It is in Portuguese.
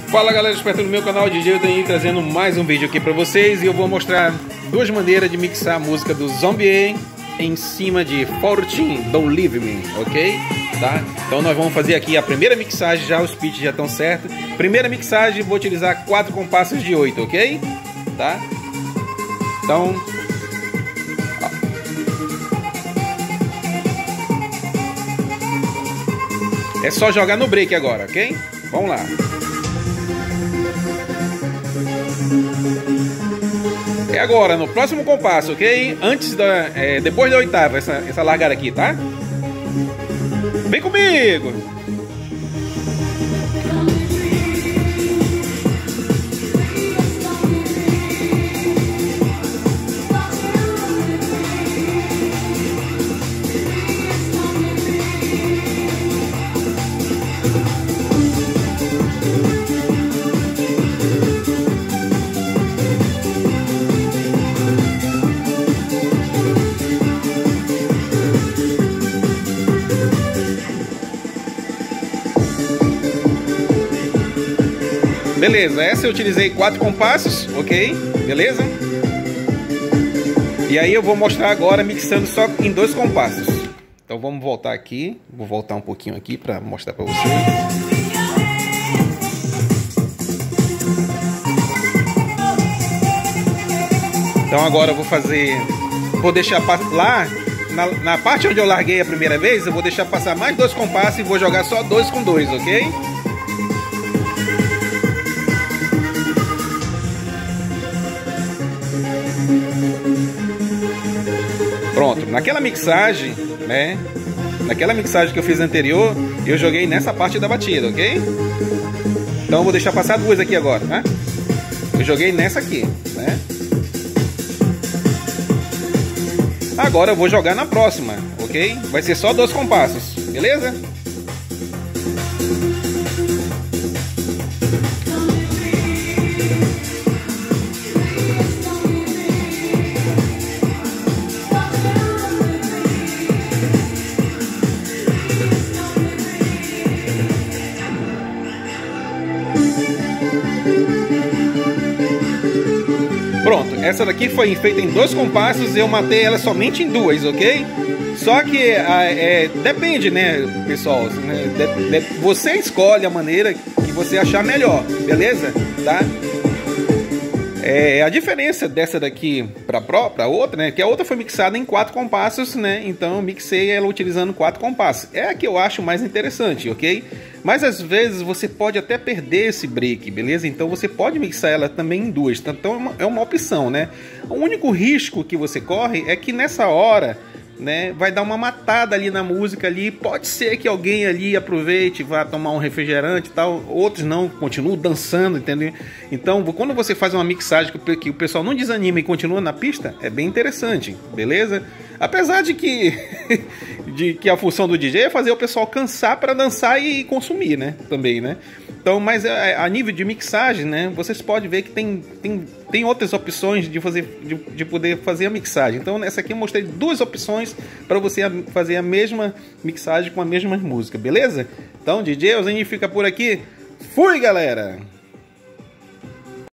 Fala galera, esperto no meu canal DJ, eu tenho trazendo mais um vídeo aqui pra vocês. E eu vou mostrar duas maneiras de mixar a música do Zombie em cima de 14 Don't Leave Me, ok? Tá? Então nós vamos fazer aqui a primeira mixagem, já os pitches já estão certos. Primeira mixagem, vou utilizar 4 compassos de 8, ok? Tá? Então... é só jogar no break agora, ok? Vamos lá. É agora, no próximo compasso, ok? Antes da... depois da oitava, essa largada aqui, tá? Vem comigo! Beleza, essa eu utilizei 4 compassos, ok? Beleza? E aí eu vou mostrar agora mixando só em 2 compassos. Então vamos voltar aqui. Vou voltar um pouquinho aqui para mostrar para vocês. Então agora eu vou fazer... vou deixar lá... na parte onde eu larguei a primeira vez, eu vou deixar passar mais 2 compassos e vou jogar só 2 com 2, ok? Pronto, naquela mixagem, né? Naquela mixagem que eu fiz anterior, eu joguei nessa parte da batida, ok? Então eu vou deixar passar 2 aqui agora, né? Eu joguei nessa aqui, né? Agora eu vou jogar na próxima, ok? Vai ser só 2 compassos, beleza? Pronto, essa daqui foi feita em 2 compassos e eu matei ela somente em 2, ok? Só que depende, né, pessoal? Né? Você escolhe a maneira que você achar melhor, beleza? Tá? A diferença dessa daqui para outra, né? Que a outra foi mixada em 4 compassos, né? Então eu mixei ela utilizando 4 compassos. É a que eu acho mais interessante, ok? Mas às vezes você pode até perder esse break, beleza? Então você pode mixar ela também em 2. Então é uma opção, né? O único risco que você corre é que nessa hora, né, vai dar uma matada ali na música ali. Pode ser que alguém ali aproveite, vá tomar um refrigerante e tal. Outros não, continuam dançando, entendeu? Então quando você faz uma mixagem que o pessoal não desanima e continua na pista, é bem interessante, beleza? Apesar de que a função do DJ é fazer o pessoal cansar para dançar e consumir, né? Também, né? Então, mas a nível de mixagem, né? Vocês podem ver que tem outras opções de poder fazer a mixagem. Então, nessa aqui eu mostrei 2 opções para você fazer a mesma mixagem com a mesma música, beleza? Então, DJ Euzinho fica por aqui. Fui, galera!